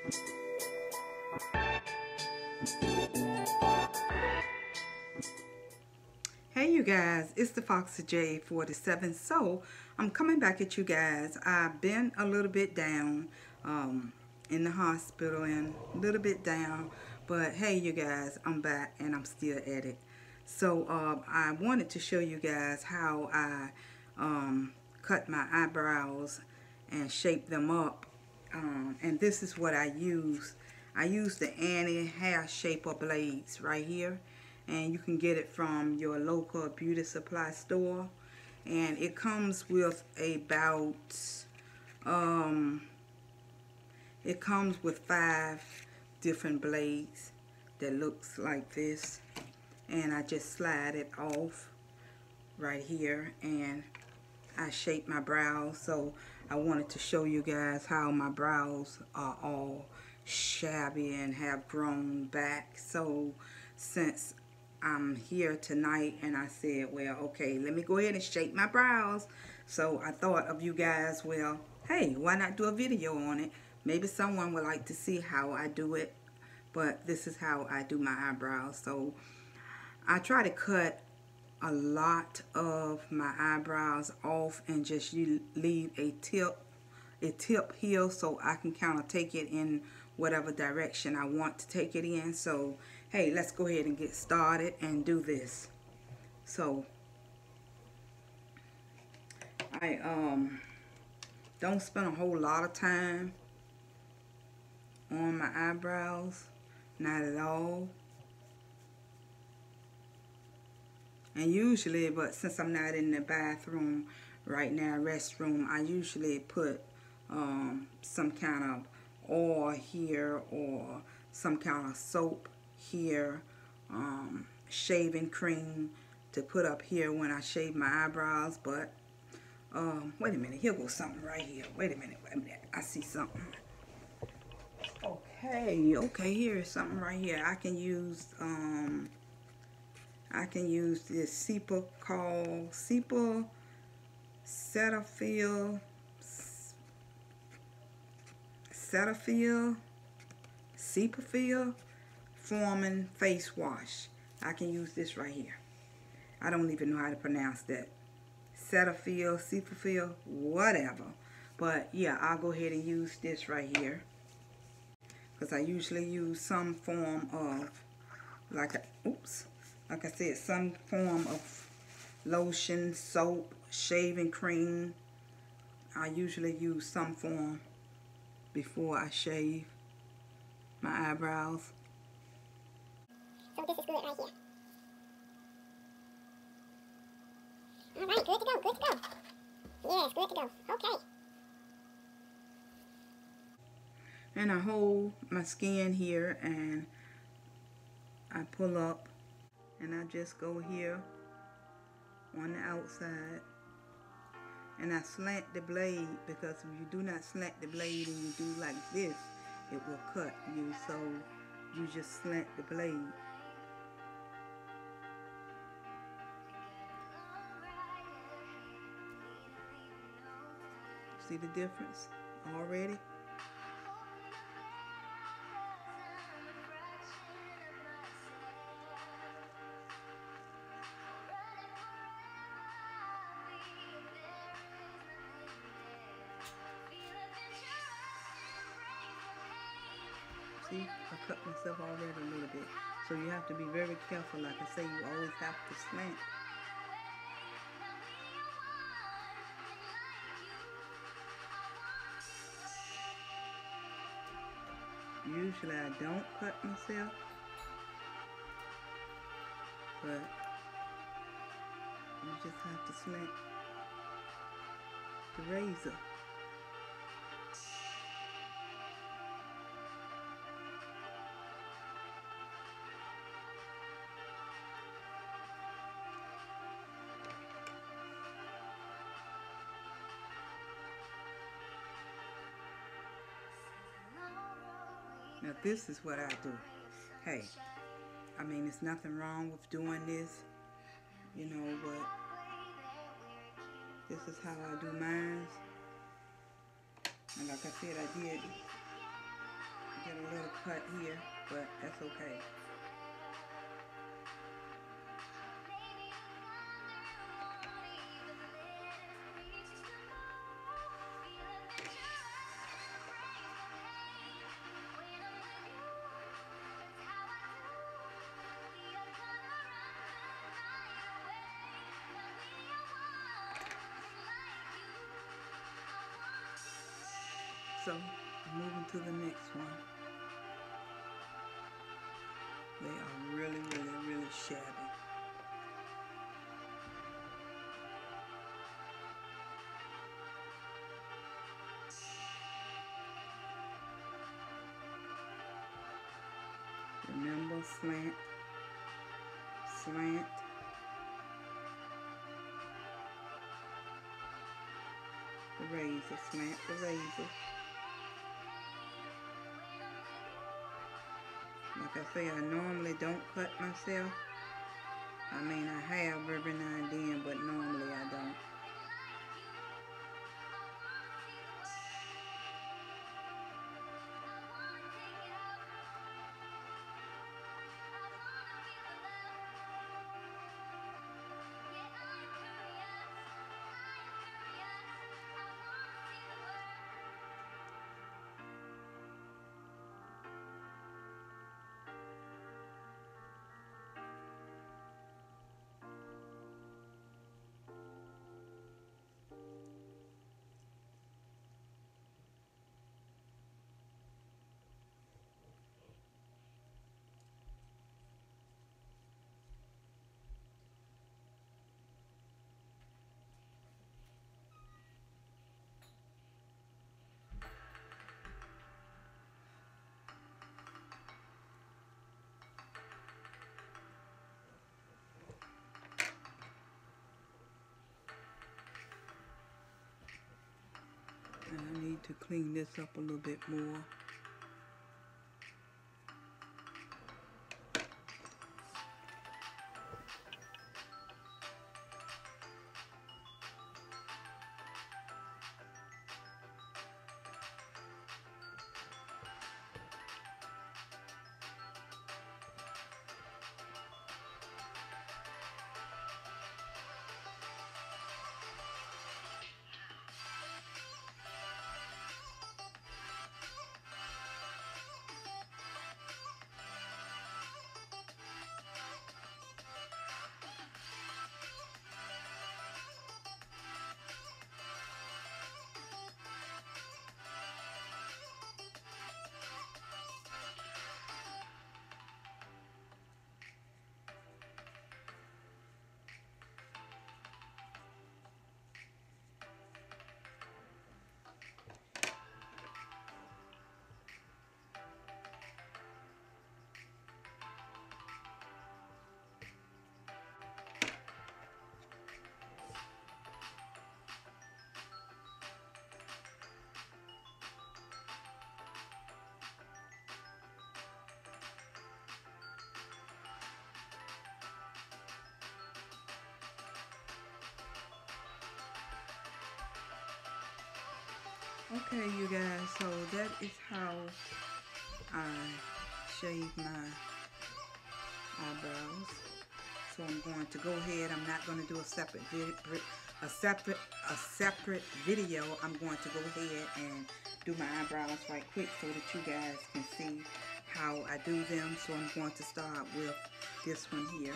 Hey you guys, it's the Foxy J47. So I'm coming back at you guys. I've been a little bit down in the hospital and a little bit down, but hey you guys, I'm back and I'm still at it. So I wanted to show you guys how I cut my eyebrows and shape them up, and this is what I use. I use the anti-hair shaper blades right here, and you can get it from your local beauty supply store, and it comes with about it comes with 5 different blades that looks like this, and I just slide it off right here and I shape my brows. So I wanted to show you guys how my brows are all shabby and have grown back. So since I'm here tonight and I said, well, okay, let me go ahead and shape my brows. So I thought of you guys, well, hey, why not do a video on it? Maybe someone would like to see how I do it, but this is how I do my eyebrows. So I try to cut a lot of my eyebrows off and just leave a tip here so I can kind of take it in whatever direction I want to take it in. So hey, let's go ahead and get started and do this. So I don't spend a whole lot of time on my eyebrows, not at all. And usually, but since I'm not in the bathroom right now, restroom, I usually put some kind of oil here or some kind of soap here, shaving cream to put up here when I shave my eyebrows. But wait a minute, here goes something right here. Wait a minute, I see something. Okay, here's something right here. I can use this sepia called Cetaphil Forming Face Wash. I can use this right here. I don't even know how to pronounce that. Cetaphil, whatever. But yeah, I'll go ahead and use this right here, because I usually use some form of, like I said, some form of lotion, soap, shaving cream. I usually use some form before I shave my eyebrows. So this is good right here. Alright, good to go, good to go. Yes, good to go. Okay. And I hold my skin here and I pull up and I just go here on the outside and I slant the blade, because if you do not slant the blade and you do like this, it will cut you. So you just slant the blade. See the difference already? See, I cut myself already a little bit. So you have to be very careful. Like I say, you always have to slant. Usually I don't cut myself, but you just have to slant the razor. Now this is what I do. Hey, I mean, there's nothing wrong with doing this, you know, but this is how I do mine. And like I said, I did Get a little cut here, but that's okay. So, moving to the next one. They are really, really, really shabby. Remember, slant, slant. The razor, slant the razor. Like I say, I normally don't cut myself. I mean, I have every now and then, but normally I don't. And I need to clean this up a little bit more. Okay, you guys, so that is how I shave my eyebrows. So I'm going to go ahead. I'm not going to do a separate video. I'm going to go ahead and do my eyebrows right quick so that you guys can see how I do them. So I'm going to start with this one here.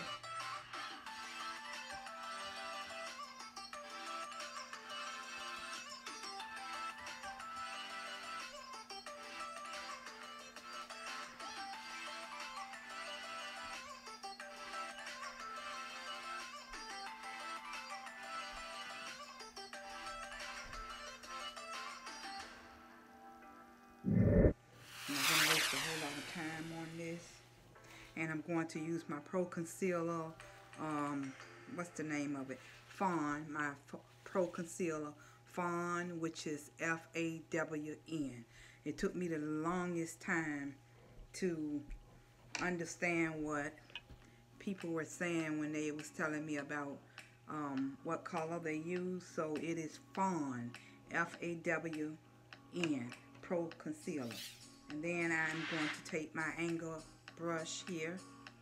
A whole lot of time on this, and I'm going to use my Pro Concealer, what's the name of it, Fawn, my Pro Concealer Fawn, which is F-A-W-N. It took me the longest time to understand what people were saying when they was telling me about what color they use. So it is Fawn, F-A-W-N, Pro Concealer. And then I'm going to take my angle brush here.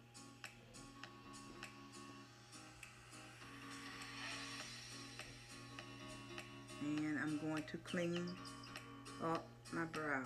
And I'm going to clean up my brow.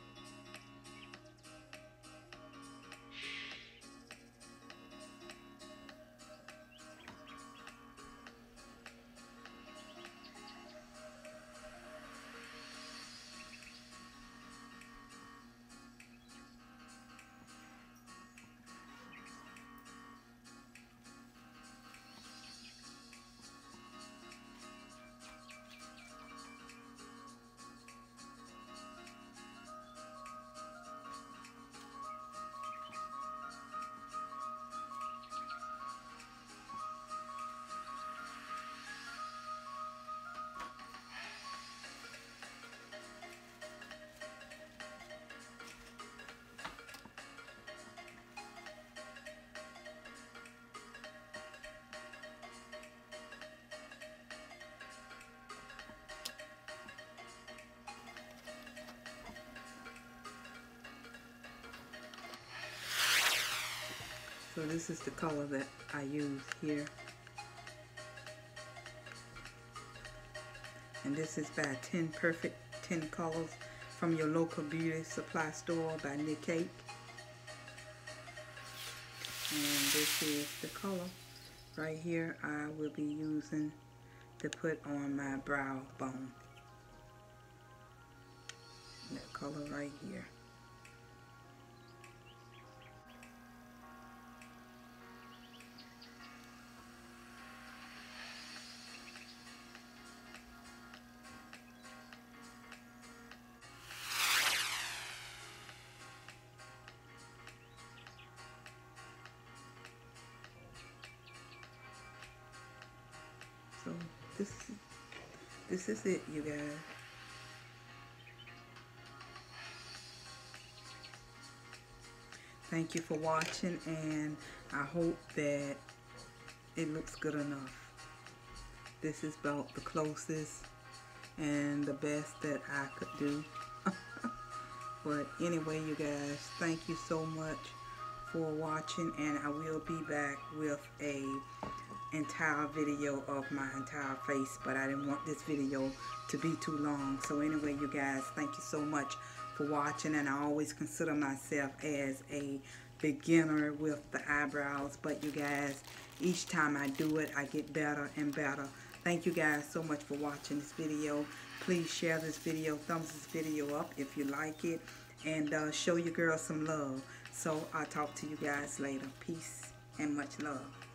So this is the color that I use here. And this is by 10 Perfect 10 Colors from your local beauty supply store by Nick Cake. And this is the color right here I will be using to put on my brow bone. That color right here. So this is it, you guys. Thank you for watching, and I hope that it looks good enough. This is about the closest and the best that I could do. But anyway, you guys, thank you so much for watching, and I will be back with a entire video of my entire face, but I didn't want this video to be too long. So anyway, you guys, thank you so much for watching, and I always consider myself as a beginner with the eyebrows, but you guys, each time I do it, I get better and better. Thank you guys so much for watching this video. Please share this video, thumbs this video up if you like it, and show your girl some love. So I'll talk to you guys later. Peace and much love.